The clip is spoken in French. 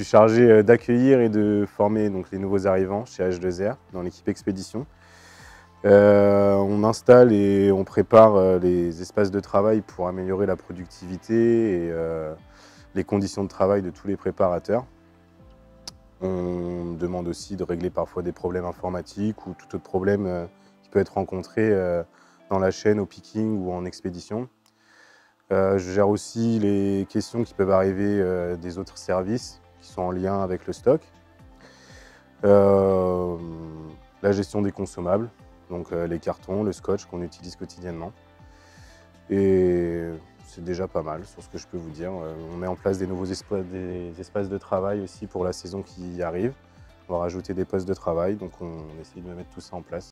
chargé d'accueillir et de former donc, les nouveaux arrivants chez H2R dans l'équipe expédition. On installe et on prépare les espaces de travail pour améliorer la productivité et les conditions de travail de tous les préparateurs. On demande aussi de régler parfois des problèmes informatiques ou tout autre problème qui peut être rencontré dans la chaîne au picking ou en expédition. Je gère aussi les questions qui peuvent arriver des autres services qui sont en lien avec le stock. La gestion des consommables, donc les cartons, le scotch qu'on utilise quotidiennement. Et c'est déjà pas mal sur ce que je peux vous dire. On met en place des nouveaux espaces de travail aussi pour la saison qui arrive. On va rajouter des postes de travail, donc on essaye de mettre tout ça en place.